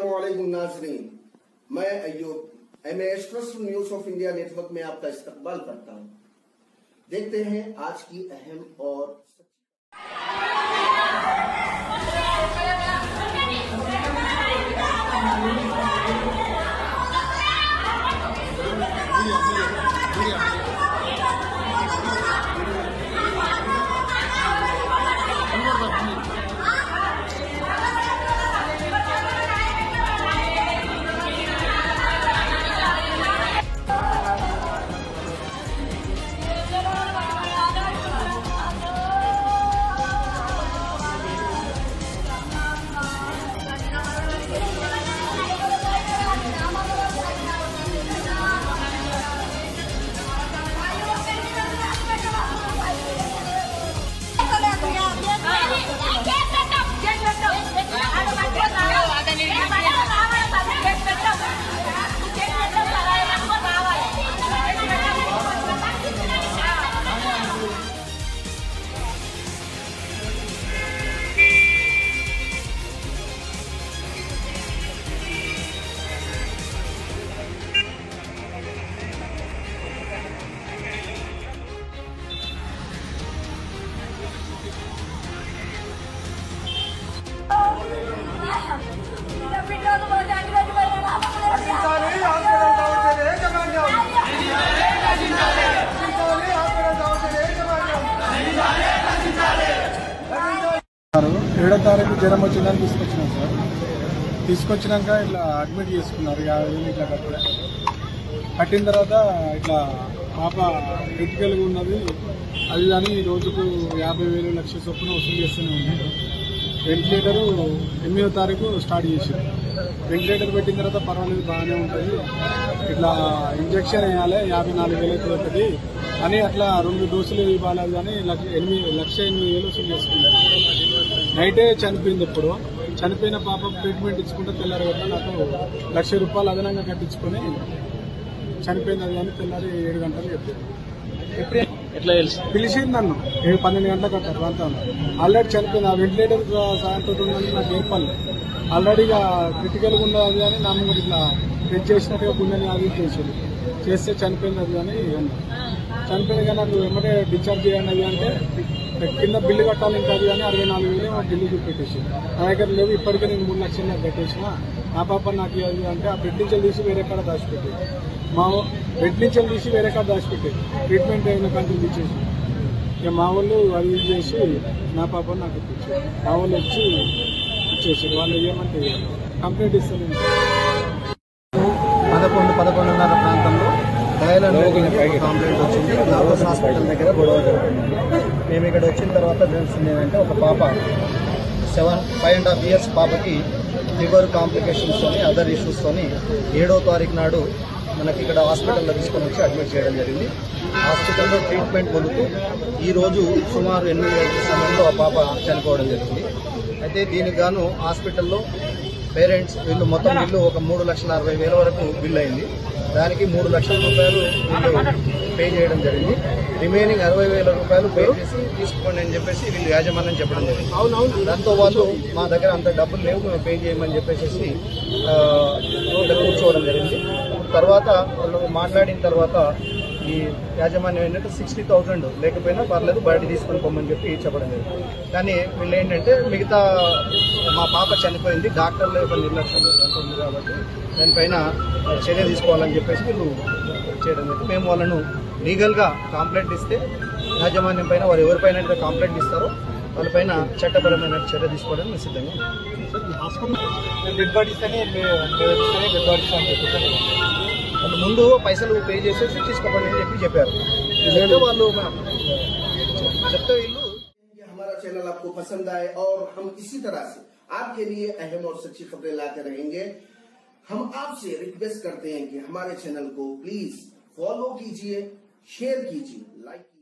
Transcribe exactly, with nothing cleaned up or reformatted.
अस्सलामुअलैकुम नाज़रीन, मैं Ayyub M S trust news of India network में आपका इस्तकबाल करता हूं। देखते हैं आज की अहम और ఏడో తారీఖు జ్వరం వచ్చిందని తీసుకొచ్చినాం సార్. తీసుకొచ్చినాక ఇట్లా అడ్మిట్ చేసుకున్నారు. యాభై వేలు ఇట్లా కట్టిన కట్టిన తర్వాత ఇట్లా పాప క్రిటికల్గా ఉన్నది అది కానీ రోజుకు యాభై వేలు లక్ష చొప్పున వసూలు చేస్తూనే ఉంది. వెంటిలేటరు ఎనిమిదో తారీఖు స్టార్ట్ చేశారు. వెంటిలేటర్ పెట్టిన తర్వాత పర్వాలేదు బాగానే ఉంటుంది, ఇట్లా ఇంజక్షన్ వేయాలి యాభై నాలుగు వేలు అవుతుంది అని అట్లా రెండు డోసులు ఇవ్వాలి కానీ లక్ష ఎనిమిది లక్ష ఎనిమిది వేలు వసూలు చేసుకున్నారు. నైటే చనిపోయింది. ఇప్పుడు చనిపోయిన పాప ట్రీట్మెంట్ ఇచ్చుకుంటే తెల్లారి కదా నాకు లక్ష రూపాయలు అదనంగా కట్టించుకొని చనిపోయింది. అది కానీ తెల్లారి ఏడు గంటలు చెప్పారు. ఎట్లా తెలుసు? పిలిచింది నన్ను ఏడు పన్నెండు గంటలకు అట్లా ప్రాంతం. ఆల్రెడీ చనిపోయింది. ఆ వెంటిలేటర్ సాయంత్రం ఉందని నాకు ఏర్పడలేదు. ఆల్రెడీగా క్రిటికల్గా ఉన్నది కానీ నా ముందు ఇట్లా టెస్ట్ చేసినట్టుగా గుండెని అది చేసేది చేస్తే చనిపోయింది. అది కానీ చనిపోయింది కానీ నాకు వెంబడే డిశ్చార్జ్ చేయండి అది అంటే కింద బిల్లు కట్టాలి ఇంకా అది కానీ అరవై నాలుగు వేలు ఢిల్లీ చూపెట్టేసి నా దగ్గర లేవు. ఇప్పటికే నేను మూడు లక్షలు నాకు కట్టేసిన. నా పాప నాకు అది అంటే ఆ బెడ్ నుంచి తీసి వేరే కాడ దాచిపెట్టేది. మా బెడ్ నుంచి తీసి వేరే కాడ దాచిపెట్టేది. ట్రీట్మెంట్ అయిన కంటిన్యూ ఇచ్చేసి ఇక మా వాళ్ళు అది యూజ్ చేసి నా పాప నాకు ఇప్పించారు. మా వాళ్ళు వచ్చి ఇచ్చేసారు. వాళ్ళు ఏమంటే కంప్లైంట్ ఇస్తాను. పదకొండు పదకొండున్నర ప్రాంతంలో డయల్ కంప్లైంట్ వచ్చింది. నర్వస్ హాస్పిటల్ దగ్గర గొడవ జరుగుతుంది. మేము ఇక్కడ వచ్చిన తర్వాత తెలిసింది ఏంటంటే ఒక పాప seven five and half years పాపకి లివర్ కాంప్లికేషన్స్తోని అదర్ ఇష్యూస్తోని ఏడో తారీఖు నాడు మనకి ఇక్కడ హాస్పిటల్లో తీసుకొని వచ్చి అడ్మిట్ చేయడం జరిగింది. హాస్పిటల్లో ట్రీట్మెంట్ పొందుతూ ఈరోజు సుమారు ఎనిమిది గంటల సమయంలో ఆ పాప చనిపోవడం జరిగింది. అయితే దీనికి గాను హాస్పిటల్లో పేరెంట్స్ వీళ్ళు మొత్తం బిల్లు ఒక మూడు లక్షల అరవై వేల వరకు బిల్ అయింది. దానికి మూడు లక్షల రూపాయలు వీళ్ళు పే చేయడం జరిగింది. రిమైనింగ్ అరవై వేల రూపాయలు పే చేసి తీసుకోండి అని చెప్పేసి వీళ్ళు యాజమాన్యం చెప్పడం జరిగింది. దాంతో వాళ్ళు మా దగ్గర అంత డబ్బులు లేవు మేము పే చేయమని చెప్పేసి కూర్చోవడం జరిగింది. తర్వాత వాళ్ళు మాట్లాడిన తర్వాత ఈ యాజమాన్యం ఏంటంటే సిక్స్టీ థౌసండ్ లేకపోయినా పర్లేదు బయట తీసుకొని పోమని చెప్పి చెప్పడం జరిగింది. కానీ వీళ్ళు ఏంటంటే మిగతా మా పాప చనిపోయింది, డాక్టర్ల యొక్క నిర్లక్ష్యం ఉంటుంది కాబట్టి దానిపైన చర్య తీసుకోవాలని చెప్పేసి వీళ్ళు చేయడం జరిగింది. మేము వాళ్ళను లీగల్గా కంప్లైంట్ ఇస్తే యాజమాన్యం పైన వారు ఎవరిపైన అయితే కంప్లైంట్ ఇస్తారో వాళ్ళపైన చట్టపరమైన చర్య తీసుకోవడానికి మేము సిద్ధంగా డెడ్ బాడీస్ అని డెడ్ బాడీస్ అని చెప్పి వాళ్ళు ముందు పైసలు పే చేసేసి తీసుకోండి అని చెప్పి చెప్పారు. వాళ్ళు చెప్తే వీళ్ళు हमारा चैनल आपको पसंद आए और हम इसी तरह से आपके लिए अहम और सच्ची खबरें लाते रहेंगे। हम आपसे रिक्वेस्ट करते हैं कि हमारे चैनल को प्लीज फॉलो कीजिए, शेयर कीजिए, लाइक